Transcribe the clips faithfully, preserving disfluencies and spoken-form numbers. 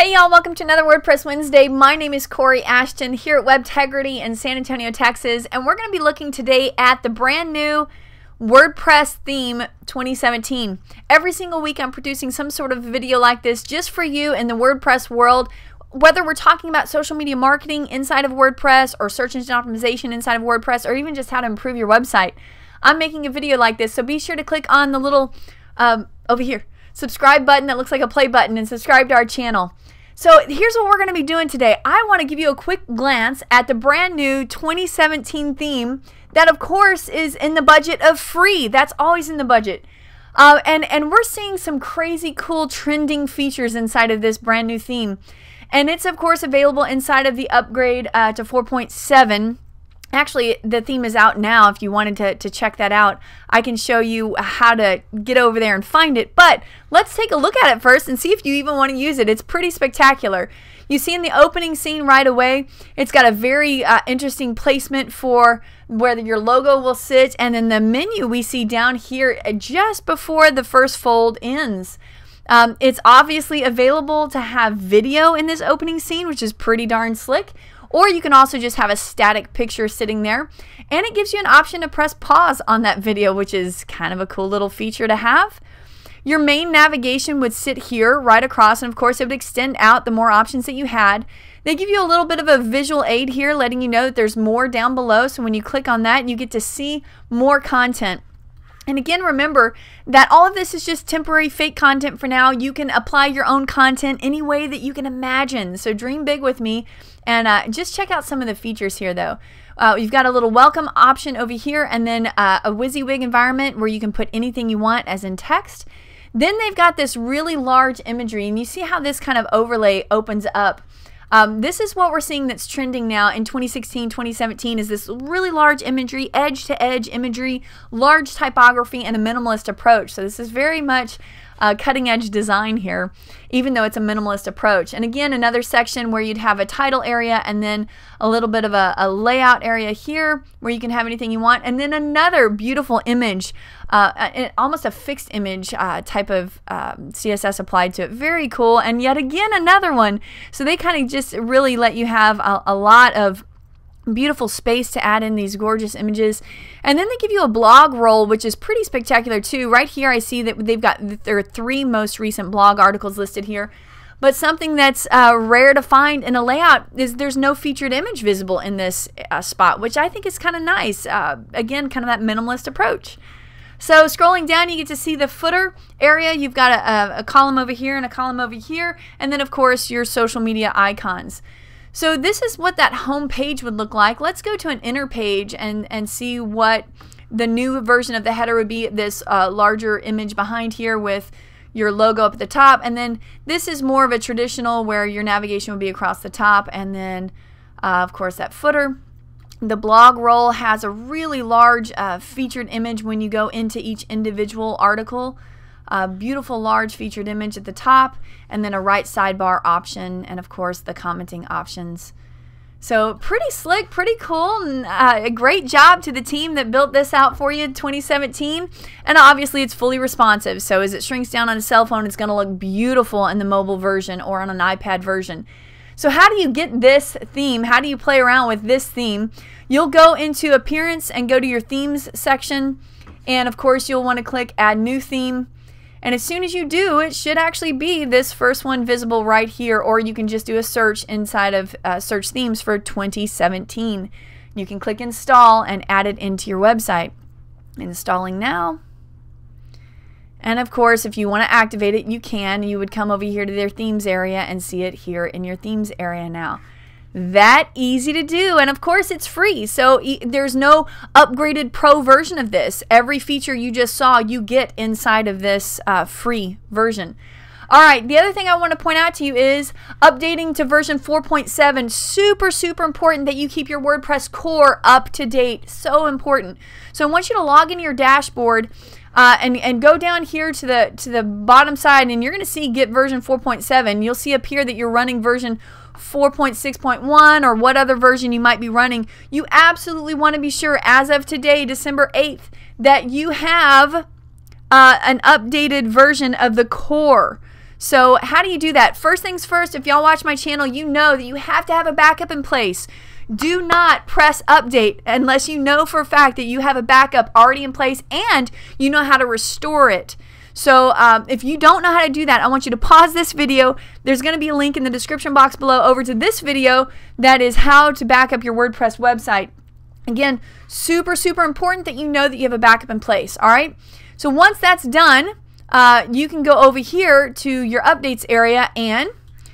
Hey y'all, welcome to another WordPress Wednesday. My name is Corey Ashton here at Webtegrity in San Antonio, Texas, and we're going to be looking today at the brand new WordPress theme twenty seventeen. Every single week I'm producing some sort of video like this just for you in the WordPress world, whether we're talking about social media marketing inside of WordPress or search engine optimization inside of WordPress or even just how to improve your website. I'm making a video like this, so be sure to click on the little um, over here subscribe button that looks like a play button and subscribe to our channel. So here's what we're going to be doing today. I want to give you a quick glance at the brand new twenty seventeen theme that of course is in the budget of free. That's always in the budget. Uh, and, and we're seeing some crazy cool trending features inside of this brand new theme. And it's of course available inside of the upgrade uh, to four point seven. Actually, the theme is out now. If you wanted to, to check that out, I can show you how to get over there and find it. But let's take a look at it first and see if you even want to use it. It's pretty spectacular. You see in the opening scene right away, it's got a very uh, interesting placement for where your logo will sit. And then the menu we see down here just before the first fold ends. Um, it's obviously available to have video in this opening scene, which is pretty darn slick. Or you can also just have a static picture sitting there. And it gives you an option to press pause on that video, which is kind of a cool little feature to have. Your main navigation would sit here right across, and of course it would extend out the more options that you had. They give you a little bit of a visual aid here, letting you know that there's more down below. So when you click on that, you get to see more content. And again, remember that all of this is just temporary fake content for now. You can apply your own content any way that you can imagine. So dream big with me and uh, just check out some of the features here though. Uh, you've got a little welcome option over here and then uh, a WYSIWYG environment where you can put anything you want as in text. Then they've got this really large imagery and you see how this kind of overlay opens up. Um, this is what we're seeing that's trending now in twenty sixteen, twenty seventeen is this really large imagery, edge-to-edge imagery, large typography, and a minimalist approach. So this is very much uh, cutting-edge design here, even though it's a minimalist approach. And again, another section where you'd have a title area and then a little bit of a, a layout area here where you can have anything you want. And then another beautiful image, uh, almost a fixed image uh, type of um, C S S applied to it. Very cool. And yet again, another one. So they kind of just really let you have a, a lot of beautiful space to add in these gorgeous images. And then they give you a blog roll, which is pretty spectacular too. Right here I see that they've got their three most recent blog articles listed here. But something that's uh, rare to find in a layout is there's no featured image visible in this uh, spot, which I think is kind of nice. Uh, again, kind of that minimalist approach. So scrolling down, you get to see the footer area. You've got a, a, a column over here and a column over here. And then of course your social media icons. So this is what that home page would look like. Let's go to an inner page and, and see what the new version of the header would be. This uh, larger image behind here with your logo up at the top. And then this is more of a traditional where your navigation would be across the top. And then, uh, of course, that footer. The blog roll has a really large uh, featured image when you go into each individual article. A beautiful large featured image at the top and then a right sidebar option and of course the commenting options. So pretty slick, pretty cool, and uh, a great job to the team that built this out for you in twenty seventeen. And obviously it's fully responsive, so as it shrinks down on a cell phone it's going to look beautiful in the mobile version or on an iPad version. So how do you get this theme? How do you play around with this theme? You'll go into Appearance and go to your Themes section, and of course you'll want to click Add New Theme. And as soon as you do, it should actually be this first one visible right here, or you can just do a search inside of uh, Search Themes for twenty seventeen. You can click Install and add it into your website. Installing now. And of course, if you want to activate it, you can. You would come over here to their Themes area and see it here in your Themes area now. That easy to do, and of course it's free, so e there's no upgraded pro version of this. Every feature you just saw you get inside of this uh, free version. Alright, the other thing I want to point out to you is updating to version four point seven. Super, super important that you keep your WordPress core up to date. So important. So I want you to log into your dashboard uh, and, and go down here to the, to the bottom side, and you're going to see get version four point seven. You'll see up here that you're running version four point six point one or what other version you might be running. You absolutely want to be sure as of today, December eighth, that you have uh, an updated version of the core. So how do you do that? First things first, if y'all watch my channel, you know that you have to have a backup in place. Do not press update unless you know for a fact that you have a backup already in place and you know how to restore it. So um, if you don't know how to do that, I want you to pause this video. There's going to be a link in the description box below over to this video that is how to back up your WordPress website. Again, super, super important that you know that you have a backup in place. All right. So once that's done, uh, you can go over here to your updates area and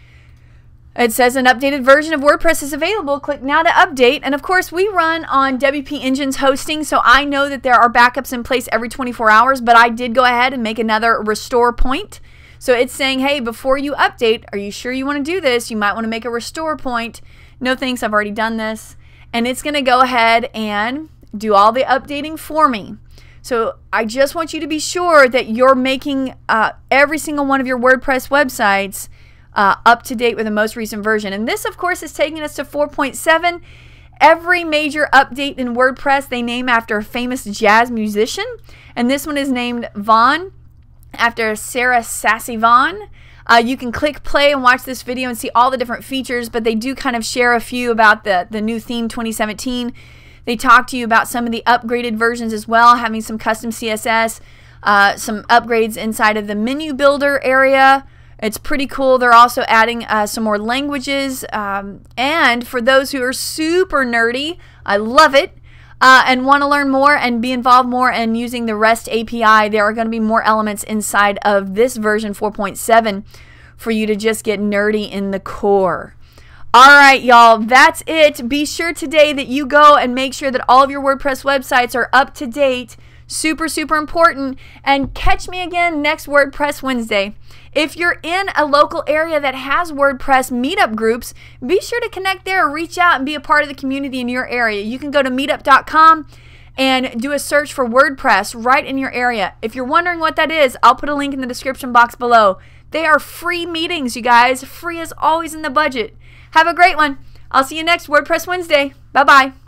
it says an updated version of WordPress is available. Click now to update. And of course, we run on W P Engine's hosting, so I know that there are backups in place every twenty-four hours, but I did go ahead and make another restore point. So it's saying, hey, before you update, are you sure you want to do this? You might want to make a restore point. No thanks, I've already done this. And it's going to go ahead and do all the updating for me. So I just want you to be sure that you're making uh, every single one of your WordPress websites Uh, up to date with the most recent version. And this, of course, is taking us to four point seven. Every major update in WordPress, they name after a famous jazz musician. And this one is named Vaughn, after Sarah Sassy Vaughn. Uh, you can click play and watch this video and see all the different features, but they do kind of share a few about the, the new theme twenty seventeen. They talk to you about some of the upgraded versions as well, having some custom C S S, uh, some upgrades inside of the menu builder area. It's pretty cool. They're also adding uh, some more languages. Um, and for those who are super nerdy, I love it, uh, and want to learn more and be involved more in using the REST A P I, there are going to be more elements inside of this version four point seven for you to just get nerdy in the core. All right, y'all, that's it. Be sure today that you go and make sure that all of your WordPress websites are up to date. Super, super important. And catch me again next WordPress Wednesday. If you're in a local area that has WordPress meetup groups, be sure to connect there, reach out and be a part of the community in your area. You can go to meetup dot com and do a search for WordPress right in your area. If you're wondering what that is, I'll put a link in the description box below. They are free meetings, you guys. Free as always in the budget. Have a great one. I'll see you next WordPress Wednesday. Bye-bye.